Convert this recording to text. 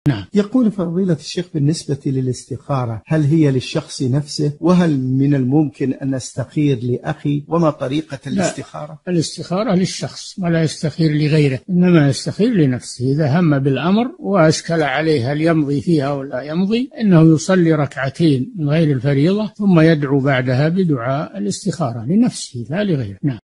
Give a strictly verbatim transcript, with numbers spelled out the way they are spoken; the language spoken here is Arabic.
نعم. يقول فضيلة الشيخ بالنسبة للاستخارة، هل هي للشخص نفسه؟ وهل من الممكن أن أستخير لأخي؟ وما طريقة الاستخارة؟ لا، الاستخارة للشخص ولا يستخير لغيره، إنما يستخير لنفسه. إذا هم بالأمر وأشكل عليه هل يمضي فيها ولا يمضي، إنه يصلي ركعتين من غير الفريضة ثم يدعو بعدها بدعاء الاستخارة لنفسه لا لغيره. نعم.